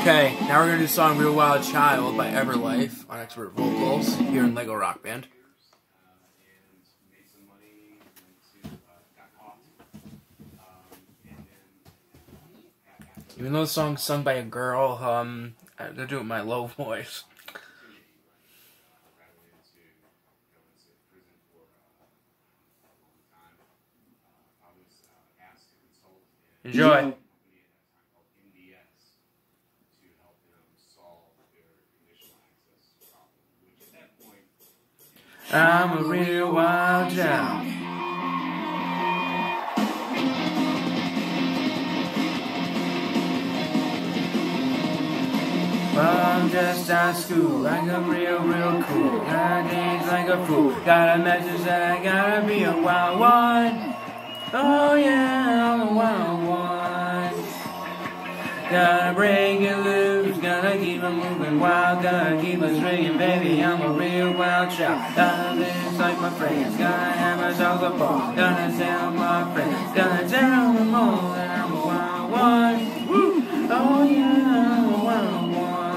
Okay, now we're going to do the song Real Wild Child by Everlife on expert vocals here in Lego Rock Band. Even though the song's sung by a girl, I'm going to do it in my low voice. Enjoy. I'm a real wild child. I'm just out of school, like I'm real cool. Gotta dance like a fool. Got a message that I gotta be a wild one. Oh yeah, I'm a wild one. Gotta break it loose, gotta keep it moving wild, gotta keep it swinging, baby, I'm a real wild child. Gotta live like my friends, gotta have myself a ball, gotta tell my friends, gotta tell them all that I'm a wild one. Woo! Oh yeah, I'm a wild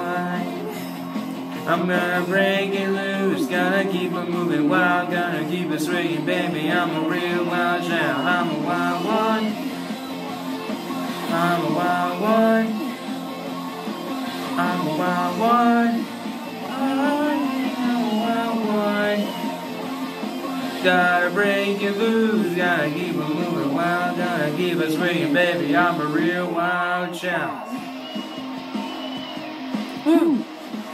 one. I'm gonna break it loose, gotta keep it moving wild, gotta keep it swinging, baby, I'm a real wild child. I'm a wild one. I'm a wild one. I'm a wild one. I'm a wild one. Gotta break it loose, gotta keep it moving wild, gotta keep it swinging, baby. I'm a real wild child. Woo!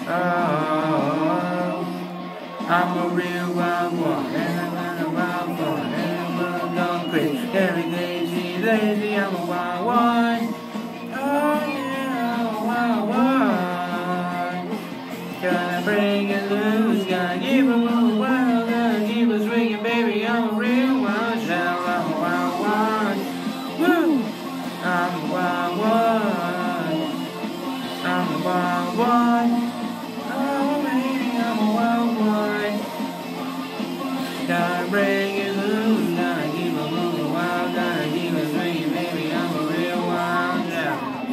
Oh, I'm a real wild one, and I'm a wild one, and I'm going crazy. Everything's lazy, I'm a wild one. Oh yeah, I'm a wild one. Gotta bring it loose, gotta keep it moving wild, gotta keep it swinging, baby. I'm a real wild child. I'm a wild one. Woo! I'm a wild one. I'm a wild one. Oh baby, I'm a wild one. Gotta bring it loose, gotta keep it moving wild, gotta keep it swinging, baby. I'm a real wild child.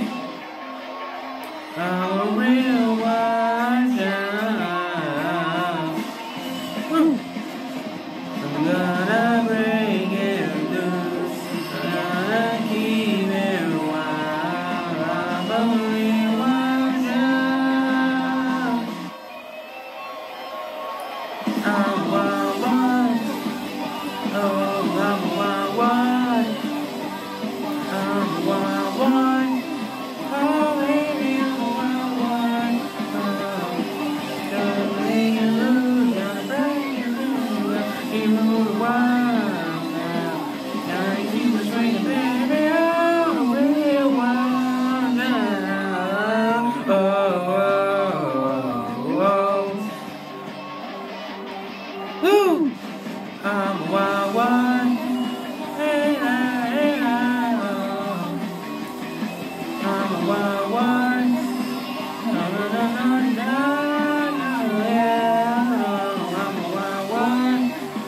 I'm a real wild child. Woo! I'm gonna break it loose, gonna keep it wild. I'm a real wild child. I'm a wild one. Oh, I'm a wild one. I'm a wild one. Oh, baby, I'm a wild one. Oh, gotta bring it loose, gotta bring it loose, gotta keep it moving wild now. Gotta keep it swinging, baby. I'm a real wild now. Woo! I'm a wild one. Hey, hey, oh. I'm a wild one. No, no, no, no, no, yeah. I'm a wild one.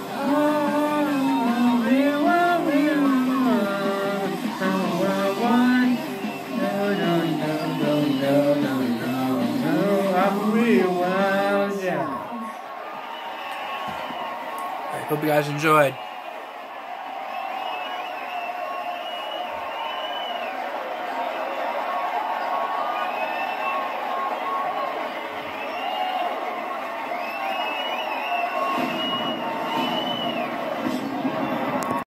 Oh, real wild, real wild. I'm a wild one. No, no, no, no, no, no, no, no. I'm a real wild child. I hope you guys enjoyed.